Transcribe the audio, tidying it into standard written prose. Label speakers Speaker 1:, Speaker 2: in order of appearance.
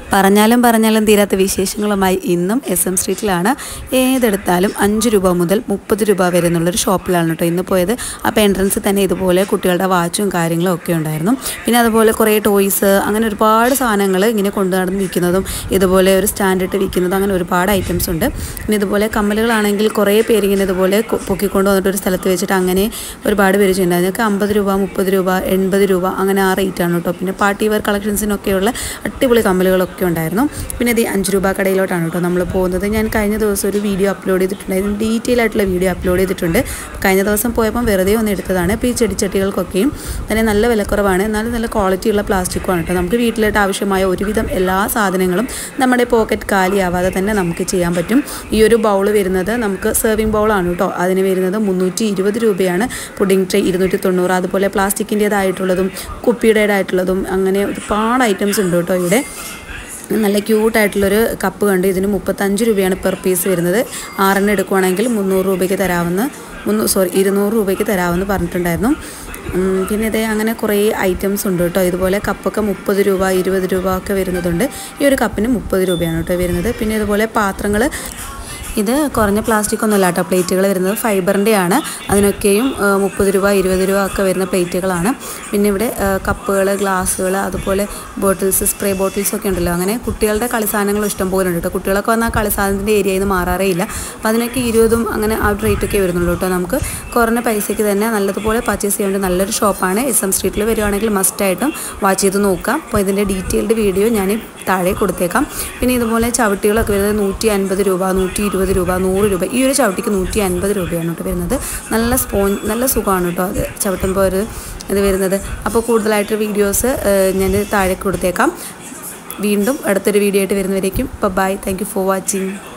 Speaker 1: പറഞ്ഞാലും തീരാത്ത വിശേഷങ്ങളുമായി ഇന്നും SM സ്ട്രീറ്റിലാണ്. ഏതെടുത്താലും 5 രൂപ മുതൽ 30 രൂപ വരെ എന്നുള്ളൊരു ഷോപ്പിലാണ് കേട്ടോ ഇന്ന് പോയത്. അപ്പോൾ എൻട്രൻസിൽ തന്നെ ഇതുപോലെ കുട്ടികളുടെ വാച്ചും കാര്യങ്ങളും ഒക്കെ ഉണ്ടായിരുന്നു. പിന്നെ അതുപോലെ കുറേ ടോയ്സ് അങ്ങനെ ഒരുപാട് സാധനങ്ങൾ ഇങ്ങനെ കൊണ്ടു നടന്ന് വിൽക്കുന്നതും ഇതുപോലെ ഒരു സ്റ്റാൻഡിട്ട് വിൽക്കുന്നതും അങ്ങനെ ഒരുപാട് ഐറ്റംസ് ഉണ്ട്. പിന്നെ ഇതുപോലെ കമ്മലുകളാണെങ്കിൽ കുറേ പേര് ഇങ്ങനെ ഇതുപോലെ പൊക്കിക്കൊണ്ട് വന്നിട്ട് ഒരു സ്ഥലത്ത് വെച്ചിട്ട് അങ്ങനെ ഒരുപാട് പേര് ചെയ്യുന്നുണ്ട്. അതിനൊക്കെ 50 രൂപ 30 രൂപ 80 രൂപ അങ്ങനെ ആ റേറ്റാണ് കേട്ടോ. പിന്നെ പാർട്ടി വെയർ കളക്ഷൻസിനൊക്കെയുള്ള അടിപൊളി കമ്മലുകളൊക്കെ ഉണ്ടായിരുന്നു. പിന്നെ ഇത് 5 രൂപ കടയിലോട്ടാണ് കേട്ടോ നമ്മൾ പോകുന്നത്. ഞാൻ കഴിഞ്ഞ ദിവസം ഒരു വീഡിയോ അപ്ലോഡ് ചെയ്തിട്ടുണ്ടായിരുന്നു, ഡീറ്റെയിൽ ആയിട്ടുള്ള വീഡിയോ അപ്ലോഡ് ചെയ്തിട്ടുണ്ട്. കഴിഞ്ഞ ദിവസം പോയപ്പം വെറുതെ ഒന്ന് എടുത്തതാണ്. ഇപ്പോൾ ഈ ചെടിച്ചട്ടികൾക്കൊക്കെയും തന്നെ നല്ല വിലക്കുറവാണ്, എന്നാലും നല്ല ക്വാളിറ്റിയുള്ള പ്ലാസ്റ്റിക്കുമാണ് കേട്ടോ. നമുക്ക് വീട്ടിലായിട്ട് ആവശ്യമായ ഒരുവിധം എല്ലാ സാധനങ്ങളും നമ്മുടെ പോക്കറ്റ് കാലിയാവാതെ തന്നെ നമുക്ക് ചെയ്യാൻ പറ്റും. ഈ ഒരു ബൗൾ വരുന്നത് നമുക്ക് സെർവിങ് ബൗളാണ് കേട്ടോ. അതിന് വരുന്നത് 320 രൂപയാണ്. Pudding tray 290. അതുപോലെ പ്ലാസ്റ്റിക്കിൻ്റേതായിട്ടുള്ളതും കുപ്പിയുടേതായിട്ടുള്ളതും അങ്ങനെ ഒരുപാട് ഐറ്റംസ് ഉണ്ട് കേട്ടോ ഇവിടെ. നല്ല ക്യൂട്ടായിട്ടുള്ളൊരു കപ്പ് കണ്ട് ഇതിന് 35 രൂപയാണ് പെർ പീസ് വരുന്നത്. 6 എടുക്കുവാണെങ്കിൽ 200 രൂപയ്ക്ക് തരാമെന്ന് പറഞ്ഞിട്ടുണ്ടായിരുന്നു. പിന്നെ ഇതേ അങ്ങനെ കുറേ ഐറ്റംസ് ഉണ്ട് കേട്ടോ. ഇതുപോലെ കപ്പൊക്കെ 30 രൂപ 20 രൂപ ഒക്കെ വരുന്നതുണ്ട്. ഈ ഒരു കപ്പിന് 30 രൂപയാണ് കേട്ടോ വരുന്നത്. പിന്നെ ഇതുപോലെ പാത്രങ്ങൾ, ഇത് കുറഞ്ഞ പ്ലാസ്റ്റിക് ഒന്നുമല്ല കേട്ടോ. പ്ലേറ്റുകൾ വരുന്നത് ഫൈബറിൻ്റെയാണ്. അതിനൊക്കെയും 30 രൂപ 20 രൂപ ഒക്കെ വരുന്ന പ്ലേറ്റുകളാണ്. പിന്നെ ഇവിടെ കപ്പുകൾ, ഗ്ലാസ്സുകൾ, അതുപോലെ ബോട്ടിൽസ്, സ്പ്രേ ബോട്ടിൽസ് ഒക്കെ ഉണ്ടല്ലോ. അങ്ങനെ കുട്ടികളുടെ കളിസാധനങ്ങൾ ഇഷ്ടം പോലെ ഉണ്ട് കേട്ടോ. കുട്ടികളൊക്കെ വന്നാൽ കളിസാധനത്തിൻ്റെ ഏരിയയിൽ നിന്ന് മാറാറേ ഇല്ല. അപ്പോൾ അതിനൊക്കെ 20 അങ്ങനെ ആ റേറ്റൊക്കെ വരുന്നുള്ളൂ കേട്ടോ. നമുക്ക് കുറഞ്ഞ പൈസയ്ക്ക് തന്നെ നല്ലതുപോലെ പർച്ചേസ് ചെയ്യേണ്ട നല്ലൊരു ഷോപ്പാണ്. SM സ്ട്രീറ്റിൽ വരുവാണെങ്കിൽ മസ്റ്റായിട്ടും വാച്ച് ചെയ്ത് നോക്കാം. അപ്പോൾ ഇതിൻ്റെ ഡീറ്റെയിൽഡ് വീഡിയോ ഞാൻ താഴെ കൊടുത്തേക്കാം. പിന്നെ ഇതുപോലെ ചവിട്ടികളൊക്കെ വരുന്നത് 150 രൂപ 120 രൂപ 100 രൂപ. ഈ ഒരു ചവിട്ടിക്ക് 150 രൂപയാണ് കേട്ടോ വരുന്നത്. നല്ല സുഖമാണ് കേട്ടോ അത് ചവിട്ടുമ്പോൾ ഇത് വരുന്നത്. അപ്പോൾ കൂടുതലായിട്ട് വീഡിയോസ് ഞാൻ താഴെ കൊടുത്തേക്കാം. വീണ്ടും അടുത്തൊരു വീഡിയോ ആയിട്ട് വരുന്നവരേക്കും bye. Thank you for watching.